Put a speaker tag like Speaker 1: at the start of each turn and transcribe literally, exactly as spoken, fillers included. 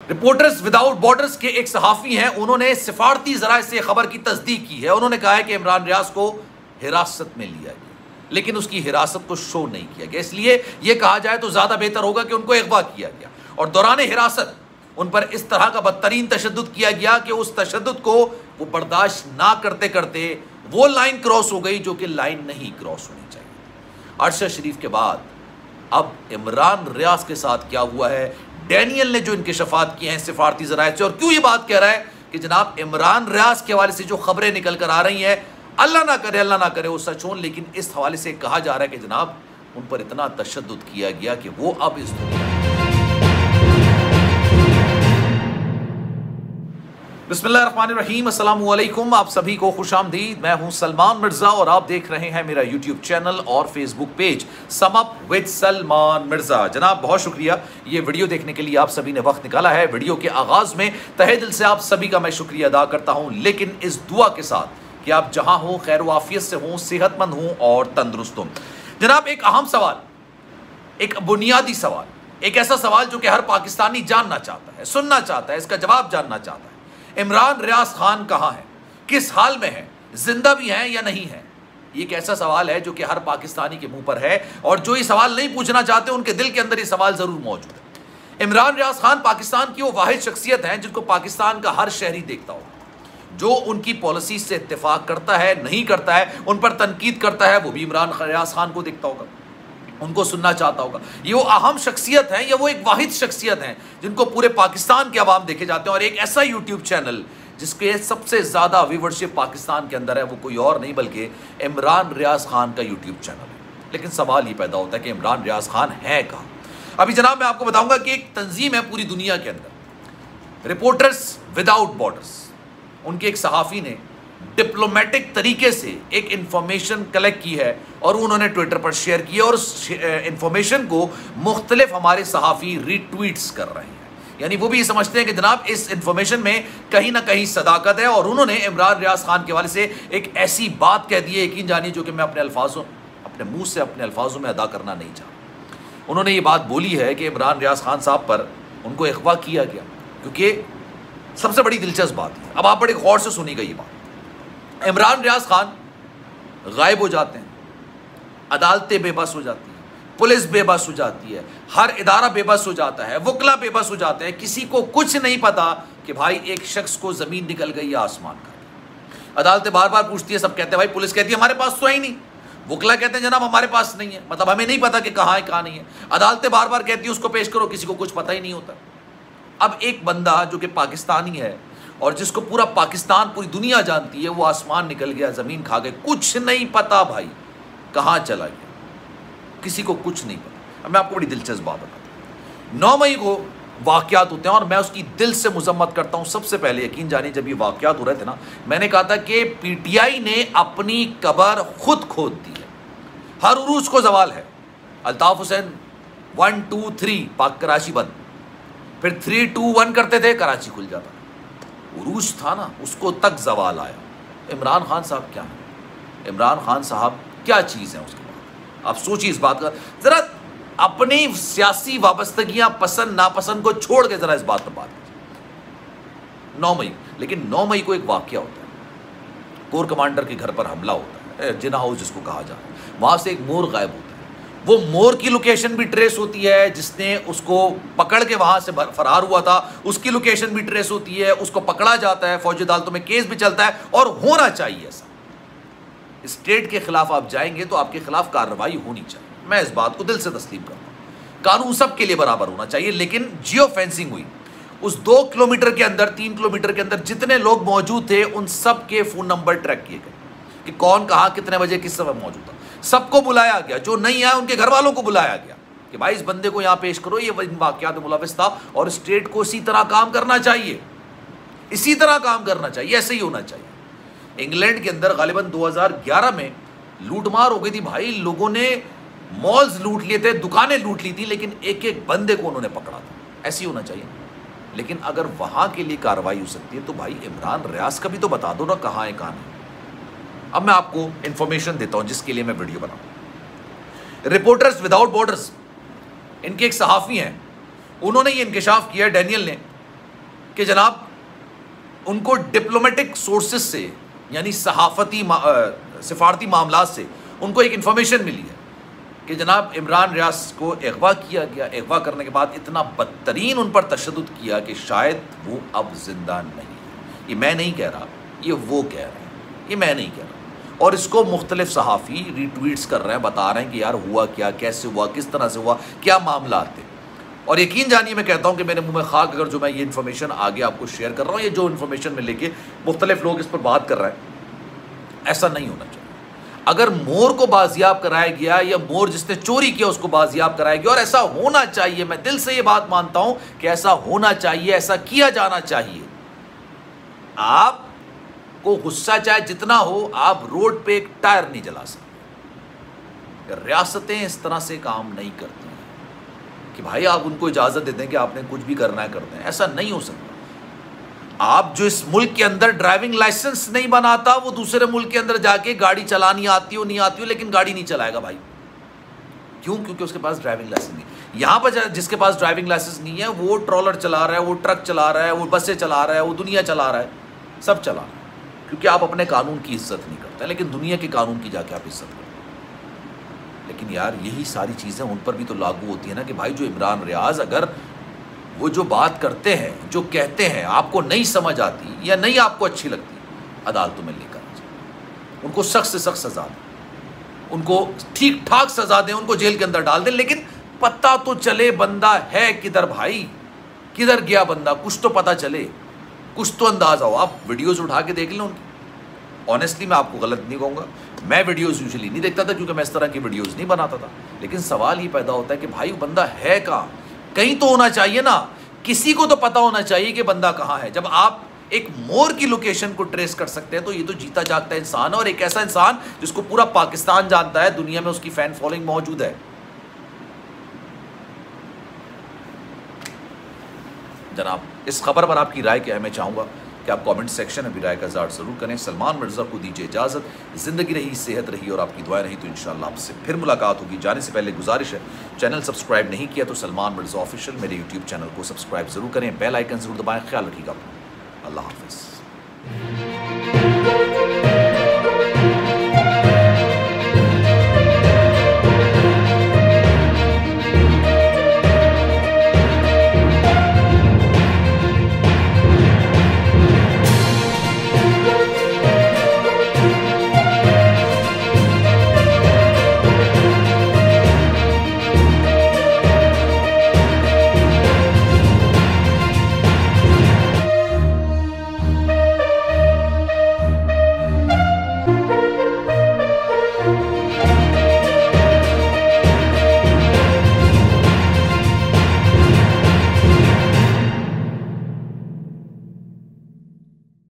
Speaker 1: Reporters without borders के एक सहाफी हैं, उन्होंने सिफारती जराए से खबर की तस्दीक की है। उन्होंने कहा है कि इमरान रियाज को हिरासत में लिया गया, लेकिन उसकी हिरासत को शो नहीं किया गया। इसलिए यह कहा जाए तो ज्यादा बेहतर होगा कि उनको अगवा किया गया और दौरान हिरासत उन पर इस तरह का बदतरीन तशद्दुद किया गया कि उस तशद्दुद को वो बर्दाश्त ना करते करते वो लाइन क्रॉस हो गई जो कि लाइन नहीं क्रॉस होनी चाहिए। अरशद शरीफ के बाद अब इमरान रियाज के साथ क्या हुआ है, डैनियल ने जो इंकशाफात किए हैं सिफारती ज़राए से, और क्यों ये बात कह रहा है कि जनाब इमरान रियाज के हवाले से जो खबरें निकल कर आ रही हैं, अल्लाह ना करे अल्लाह ना करे वो सच हो, लेकिन इस हवाले से कहा जा रहा है कि जनाब उन पर इतना तशद्दुद किया गया कि वो अब इस दुनिया बिस्मिल्लाहिर्रहमानिर्रहीम, अस्सलाम वालेकुम, आप सभी को खुशामदीद। मैं हूं सलमान मिर्ज़ा और आप देख रहे हैं मेरा यूट्यूब चैनल और Facebook page sum up with Salman Mirza. जनाब बहुत शुक्रिया ये वीडियो देखने के लिए आप सभी ने वक्त निकाला है। वीडियो के आगाज़ में तहे दिल से आप सभी का मैं शुक्रिया अदा करता हूँ, लेकिन इस दुआ के साथ कि आप जहाँ हों खैर वाफियत से हों, सेहतमंद हों और तंदुरुस्त हों। जनाब एक अहम सवाल, एक बुनियादी सवाल, एक ऐसा सवाल जो कि हर पाकिस्तानी जानना चाहता है, सुनना चाहता है, इसका जवाब जानना चाहता है। इमरान रियाज खान कहाँ है, किस हाल में है, जिंदा भी हैं या नहीं है? ये एक ऐसा सवाल है जो कि हर पाकिस्तानी के मुंह पर है, और जो ये सवाल नहीं पूछना चाहते उनके दिल के अंदर ये सवाल जरूर मौजूद है। इमरान रियाज खान पाकिस्तान की वो वाहिद शख्सियत हैं जिनको पाकिस्तान का हर शहरी देखता हो, जो उनकी पॉलिसी से इत्तेफाक करता है, नहीं करता है, उन पर तनकीद करता है, वो भी इमरान रियाज खान को देखता होगा, उनको सुनना चाहता होगा। ये वो अहम शख्सियत हैं या वो एक वाहिद शख्सियत हैं जिनको पूरे पाकिस्तान के अवाम देखे जाते हैं, और एक ऐसा यूट्यूब चैनल जिसके सबसे ज़्यादा व्यूवरशिप पाकिस्तान के अंदर है वो कोई और नहीं बल्कि इमरान रियाज खान का यूट्यूब चैनल है। लेकिन सवाल ये पैदा होता है कि इमरान रियाज खान है कहाँ? अभी जनाब मैं आपको बताऊंगा कि एक तंजीम है पूरी दुनिया के अंदर, रिपोर्टर्स विदाउट बॉर्डर्स, उनके एक सहाफ़ी ने डिप्लोमेटिक तरीके से एक इंफॉर्मेशन कलेक्ट की है और उन्होंने ट्विटर पर शेयर की है, और उस इंफॉर्मेशन को मुख्तलिफ हमारे सहाफ़ी रीट्वीट्स कर रहे हैं। यानी वो भी ये समझते हैं कि जनाब इस इंफॉर्मेशन में कहीं ना कहीं सदाकत है, और उन्होंने इमरान रियाज खान के हवाले से एक ऐसी बात कह दी है, यकीन जानिए, जो कि मैं अपने अल्फाजों अपने मुंह से अपने अल्फाजों में अदा करना नहीं चाहता। उन्होंने ये बात बोली है कि इमरान रियाज खान साहब पर उनको अगवा किया गया, क्योंकि सबसे बड़ी दिलचस्प बात है, अब आप बड़े गौर से सुनिएगा ये बात। इमरान रियाज खान गायब हो जाते हैं, अदालतें बेबस हो जाती हैं, पुलिस बेबस हो जाती है, हर इदारा बेबस हो जाता है, वकला बेबस हो जाते हैं, किसी को कुछ नहीं पता कि भाई एक शख्स को ज़मीन निकल गई या आसमान का। अदालतें बार बार पूछती है, सब कहते हैं भाई, पुलिस कहती है हमारे पास तो है ही नहीं, वकला कहते हैं जनाब हमारे पास नहीं है, मतलब हमें नहीं पता कि कहाँ है कहाँ नहीं है। अदालतें बार बार कहती है उसको पेश करो, किसी को कुछ पता ही नहीं होता। अब एक बंदा जो कि पाकिस्तानी है और जिसको पूरा पाकिस्तान पूरी दुनिया जानती है, वो आसमान निकल गया, ज़मीन खा गए, कुछ नहीं पता भाई कहाँ चला गया, किसी को कुछ नहीं पता। अब मैं आपको बड़ी दिलचस्प बात बताता हूँ। नौ मई को वाक़यात होते हैं और मैं उसकी दिल से मजम्मत करता हूँ। सबसे पहले यकीन जानिए जब ये वाक़यात हो रहे थे ना, मैंने कहा था कि पीटीआई ने अपनी कबर खुद खोद दी है। हर उरूज को जवाल है। Altaf Hussain one two three Pak Karachi बंद, फिर थ्री टू वन करते थे, कराची खुल जाता। उरूज था ना, उसको तक जवाल आया। इमरान खान साहब क्या है? इमरान खान साहब क्या चीज़ है उसके बाद? आप सोचिए इस बात का, ज़रा अपनी सियासी वाबस्तगियां पसंद नापसंद को छोड़ के ज़रा इस बात पर बात कीजिए। नौ मई, लेकिन नौ मई को एक वाक़या होता है, कोर कमांडर के घर पर हमला होता है, जिना हाउस जिसको कहा जाता है, वहाँ से एक मोर गायब होता है। वो मोर की लोकेशन भी ट्रेस होती है, जिसने उसको पकड़ के वहाँ से फरार हुआ था उसकी लोकेशन भी ट्रेस होती है, उसको पकड़ा जाता है, फौजी अदालतों में केस भी चलता है, और होना चाहिए ऐसा। स्टेट के खिलाफ आप जाएंगे तो आपके खिलाफ कार्रवाई होनी चाहिए, मैं इस बात को दिल से तस्लीम करता हूँ। कानून सबके लिए बराबर होना चाहिए, लेकिन जियो फेंसिंग हुई, उस दो किलोमीटर के अंदर, तीन किलोमीटर के अंदर जितने लोग मौजूद थे उन सब के फ़ोन नंबर ट्रैक किए गए कि कौन कहाँ कितने बजे किस समय मौजूद था। सबको बुलाया गया, जो नहीं आया उनके घर वालों को बुलाया गया कि भाई इस बंदे को यहाँ पेश करो, ये इन वाक़यात में मुलविस था। और स्टेट को इसी तरह काम करना चाहिए, इसी तरह काम करना चाहिए, ऐसे ही होना चाहिए। इंग्लैंड के अंदर गालिबन दो हज़ार ग्यारह में लूटमार हो गई थी भाई, लोगों ने मॉल्स लूट लिए थे, दुकानें लूट ली थी, लेकिन एक एक बंदे को उन्होंने पकड़ा था। ऐसे ही होना चाहिए। लेकिन अगर वहाँ के लिए कार्रवाई हो सकती है तो भाई इमरान रियाज का भी तो बता दो ना कहाँ है कहाँ नहीं। अब मैं आपको इंफॉर्मेशन देता हूं जिसके लिए मैं वीडियो बनाऊं। रिपोर्टर्स विदाउट बॉर्डर्स, इनके एक सहाफ़ी हैं, उन्होंने ये इंकशाफ किया, डैनियल ने, कि जनाब उनको डिप्लोमेटिक सोर्सेस से यानी सहाफ़ती मा, सिफारती मामलात से उनको एक इन्फॉर्मेशन मिली है कि जनाब इमरान रियाज को अगवा किया गया। अगवा करने के बाद इतना बदतरीन उन पर तशद्दुद किया कि शायद वो अब जिंदा नहीं है। ये मैं नहीं कह रहा, ये वो कह रहे हैं, ये मैं नहीं कह रहा। और इसको मुख्तलिफ सहाफ़ी रीट्वीट्स कर रहे हैं, बता रहे हैं कि यार हुआ क्या, कैसे हुआ, किस तरह से हुआ, क्या मामला थे। और यकीन जानिए मैं कहता हूँ कि मेरे मुंह में खाक अगर जो मैं ये इन्फॉर्मेशन आगे आपको शेयर कर रहा हूँ, ये जो इन्फॉर्मेशन में लेके मुख्तलिफ लोग इस पर बात कर रहे हैं, ऐसा नहीं होना चाहिए। अगर मोर को बाजियाब कराया गया या मोर जिसने चोरी किया उसको बाजियाब कराया गया, और ऐसा होना चाहिए, मैं दिल से ये बात मानता हूँ कि ऐसा होना चाहिए, ऐसा किया जाना चाहिए। आप को गुस्सा चाहे जितना हो, आप रोड पे एक टायर नहीं जला सकते। रियासतें इस तरह से काम नहीं करती हैं कि भाई आप उनको इजाज़त दे दें कि आपने कुछ भी करना है करते हैं, ऐसा नहीं हो सकता। आप जो इस मुल्क के अंदर ड्राइविंग लाइसेंस नहीं बनाता, वो दूसरे मुल्क के अंदर जाके गाड़ी चलानी आती हो नहीं आती हो, लेकिन गाड़ी नहीं चलाएगा भाई। क्यों? क्योंकि उसके पास ड्राइविंग लाइसेंस नहीं। यहाँ पर जिसके पास ड्राइविंग लाइसेंस नहीं है वो ट्रॉलर चला रहा है, वो ट्रक चला रहा है, वो बसें चला रहा है, वो दुनिया चला रहा है, सब चला रहा है, क्योंकि आप अपने कानून की इज्जत नहीं करते, लेकिन दुनिया के कानून की जाके आप इज्जत करते। लेकिन यार यही सारी चीज़ें उन पर भी तो लागू होती है ना कि भाई जो इमरान रियाज अगर वो जो बात करते हैं, जो कहते हैं, आपको नहीं समझ आती या नहीं आपको अच्छी लगती, अदालतों में लेकर आ जाए, उनको सख्त से सख्त सजा दें, उनको ठीक ठाक सजा दें, उनको जेल के अंदर डाल दें, लेकिन पता तो चले बंदा है किधर भाई, किधर गया बंदा, कुछ तो पता चले, कुछ तो अंदाज़ा हो। आप वीडियोज़ उठा के देख लें उनकी। ऑनेस्टली मैं आपको गलत नहीं कहूँगा, मैं वीडियोज़ यूजुअली नहीं देखता था क्योंकि मैं इस तरह की वीडियोज़ नहीं बनाता था, लेकिन सवाल ये पैदा होता है कि भाई बंदा है कहाँ, कहीं तो होना चाहिए ना, किसी को तो पता होना चाहिए कि बंदा कहाँ है। जब आप एक मोर की लोकेशन को ट्रेस कर सकते हैं तो ये तो जीता जागता इंसान है, और एक ऐसा इंसान जिसको पूरा पाकिस्तान जानता है, दुनिया में उसकी फैन फॉलोइंग मौजूद है। जनाब इस खबर पर आपकी राय क्या है, मैं चाहूँगा कि आप कमेंट सेक्शन में भी राय का इज़हार ज़रूर करें। सलमान मिर्ज़ा को दीजिए इजाज़त, ज़िंदगी रही, सेहत रही और आपकी दुआएं रही तो इंशाअल्लाह आपसे फिर मुलाकात होगी। जाने से पहले गुजारिश है, चैनल सब्सक्राइब नहीं किया तो सलमान मिर्ज़ा ऑफिशियल मेरे यूट्यूब चैनल को सब्सक्राइब ज़रूर करें, बेल आइकन ज़रूर दबाएँ। ख्याल रखिएगा, अल्लाह हाफ़िज़।